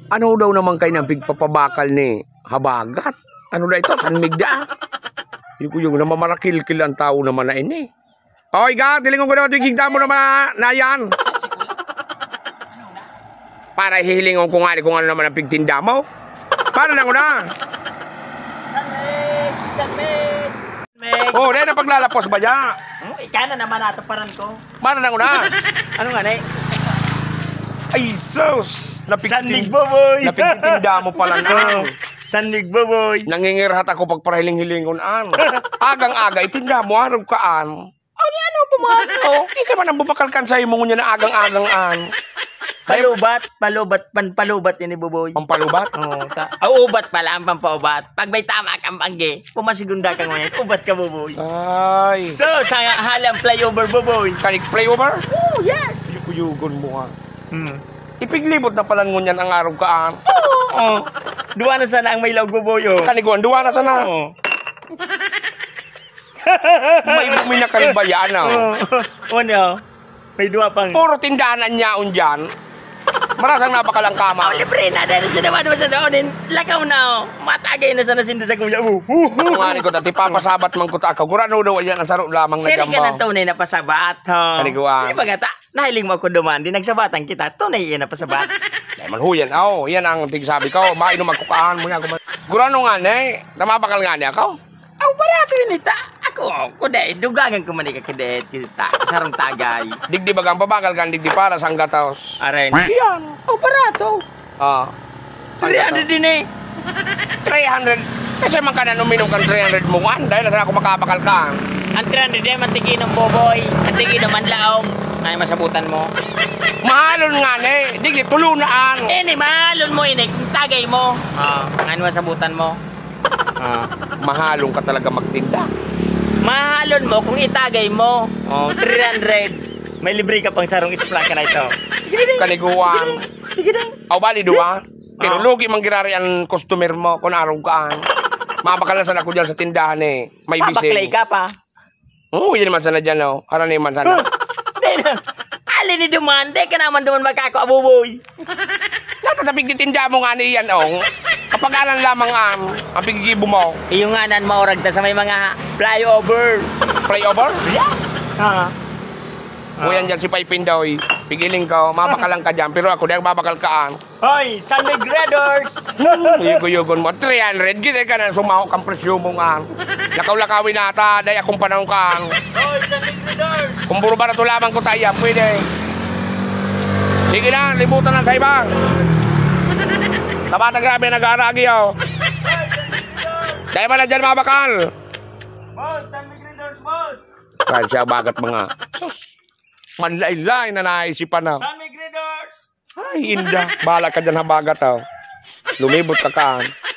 Ano daw naman kayo ng pigpapabakal ni Habagat? Ano na ito? Sanmigda? Yung namamarakil-kil ang tao naman na ini. Oy, ga, tilingon ko naman ito. Igigda mo naman na yan. Para hihilingon ko nga kung ano naman ang pigtinda mo. Para na ko na. Sanmig! Oh, dahil na paglalapos ba dyan? Ika na naman nato paran ko. Para na ko na. Ano nga na Ay, sus! Sanmig boboy! Napigtinda mo pala na. Sanmig boboy! Nangingirhat ako pag parahiling-hilingon an. Agang-aga, itinda mo araw kaan. Ano pumato? Isa man ang bubakalkan sa imo niya na agang-agang an. Palubat ini boboy. Pampalubat? Oo, ubat pala ang pampaubat. Pag may tama kang bangge, pumasigunda ka ngayon, ubat ka boboy. Ay. So, sa halang flyover boboy. Kanig flyover? Oh, yes! Yukuyugon mo ha. Ipiglibot na pala ngunyan ang araw kaan. Oo. Duwa na sana ang may laog boboy. Kaniguan, duwa na sana. Oo. May bumi na kalibayaan na. Ano? May duwa pang... Puro tindahanan niya dyan. Marasang napakalang kama. Libre na dahil sa naman sa doon. Lakaw na matagay na sana sinda sa kuya mo. Ngani ko dati papasabat man ko ta ako. Gurano daw yan ang saro lamang na Siri jambaw. ka ng tunay na pasabat. Kaniguan. Di ba gata? Nahiling mo ako duman. Di nagsabatan kita. Tunay yan na pasabat. Ay malhuyan. Oh, yan ang tigsabi ko. Mainom magkukaan mo nga. Gurano nga ni. Namabakal nga niya ako. Aw, wala ito yun ita. Ako, kuday, dugangan ko manika kadet kita. Sarang tagay. Digdi bagang pabakal kan digdi para sa gataos. Aren. Yan. Aw, barato. Ah. 300 din eh. 300. Kasi man ka na uminom kang 300 mo kan. Dahil nasa ako makabakal ka. Ang 300 din, mantigin ng boboy. Mantigin ng manlaong. Ay, masabutan mo. Mahalon nga ni. Digdi tulunaan. Ini, mahalon mo ini. Tagay mo. Ngayon masabutan mo. Mahalong ka talaga magtinda. Mahalon mo kung itagay mo. 300. May libre ka pang sarong isplaka na ito. Kaniguan. Sige ding. Aw bali duwa. Pero lugi man girari ang customer mo kung araw kaan. Mabakal na sana ko diyan sa tindahan eh. May bising. Papaklay ka pa. Oo, yun naman sana dyan oh. Harani man sana. Ali ni dumande ka naman duman magkako abuboy. Natatapig titinda mo nga ni yan oh. Kapag alam lamang ang pigigibo mo. Iyong nganan maurag ta sa may mga flyover. Flyover? Yeah. O yan dyan si Pipin daw eh. Pigiling ka, mabakalang ka dyan. Pero ako dahil mabakal kaan. Hoy, Sanmig Graders! Yugo-yugon mo. 300. Gita ka na sumahok ang presyo mo nga. Lakaw-lakawin na ata. Dahil akong panahon ka. Hoy, Sanmig Graders! Kung puro barato lamang ko tayo, pwede. Sige na, libutan lang sa iba. Tabata grabe nag-aaragi oh. Dahil man na dyan mabakal. Boss, Sanmig Graders, boss! Kahit siya bagat mga. Sus, manlaylay na naisipan na. Sanmig Graders! Ay, inda. Bahala ka dyan habagat oh. Lumibot ka kaan.